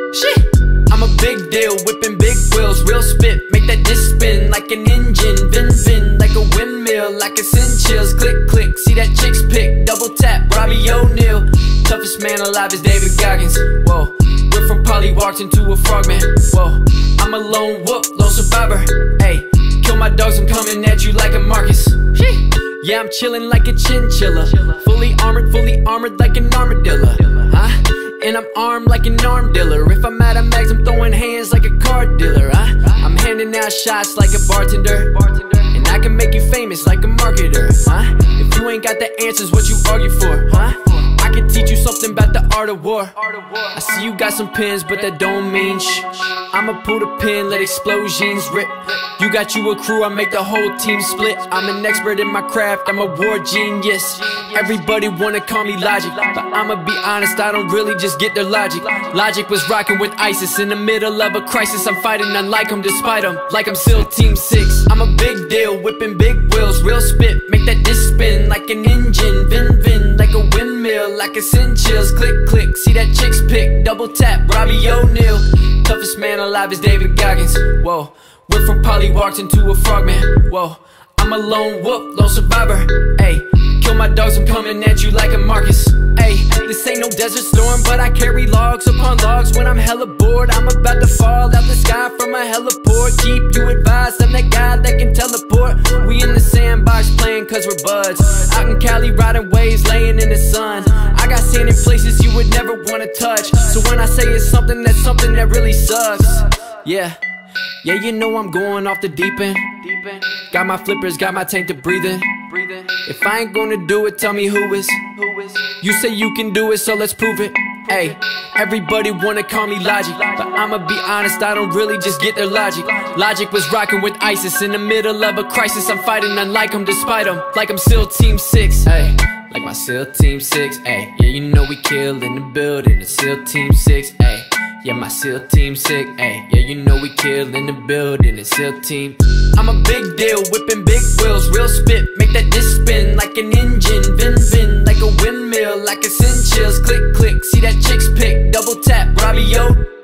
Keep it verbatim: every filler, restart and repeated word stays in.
Shit. I'm a big deal, whipping big wheels, real spit, make that disc spin like an engine, vin vin, like a windmill, like a send chills, click click, see that chick's pick, double tap, Robbie O'Neal, toughest man alive is David Goggins, whoa, we're from Polly, walked into a frogman, whoa, I'm a lone wolf, lone survivor, ayy, kill my dogs, I'm coming at you like a Marcus, yeah, I'm chilling like a chinchilla, fully armored, fully armored like an armadillo, huh? And I'm armed like an arm dealer. If I'm out of mags, I'm throwing hands like a car dealer, huh? I'm handing out shots like a bartender, and I can make you famous like a marketer, huh? If you ain't got the answers, what you argue for, huh? I can teach you something about the art of war. I see you got some pins, but that don't mean shh. I'ma pull the pin, let explosions rip. You got you a crew, I make the whole team split. I'm an expert in my craft, I'm a war genius. Everybody wanna call me Logic, but I'ma be honest, I don't really just get their logic. Logic was rocking with ISIS in the middle of a crisis. I'm fighting unlike them despite them, like I'm still Team six. I'm a big deal, whipping big wheels, real spit, make that disc spin like an engine, vin vin, like a windmill, like a send chills, click click, see that chick's pick, double tap, Robbie O'Neal, toughest man alive is David Goggins, whoa, we're from Polly, walked into a frogman, whoa, I'm a lone wolf, lone survivor, ayy, kill my dogs, I'm coming at you like a Marcus, ayy, this ain't no desert storm, but I carry logs upon logs when I'm hella bored, I'm about to fall out the sky from a heliport, keep you advised, I'm that guy that can teleport, we in the sandbox playing cause we're buds, out in Cali riding waves, laying in the sun, I got sand in places you would never wanna touch, so when I say it's something, that's something that really sucks, yeah. Yeah, you know I'm going off the deep end. Got my flippers, got my tank to breathe in. If I ain't gonna do it, tell me who is. You say you can do it, so let's prove it. Ayy, everybody wanna call me Logic, but I'ma be honest, I don't really just get their logic. Logic was rocking with ISIS in the middle of a crisis. I'm fighting unlike them despite them, like I'm still Team six. Ayy, like my SEAL Team six. Ayy, yeah, you know we kill in the building. It's SEAL Team six. Ayy. Yeah, my SEAL Team sick, ayy. Yeah, you know we kill in the building, it's SEAL Team. I'm a big deal, whipping big wheels, real spit, make that disc spin like an engine, vin vin, like a windmill, like a send chills, click click, see that chick's pick, double tap, Robbie O.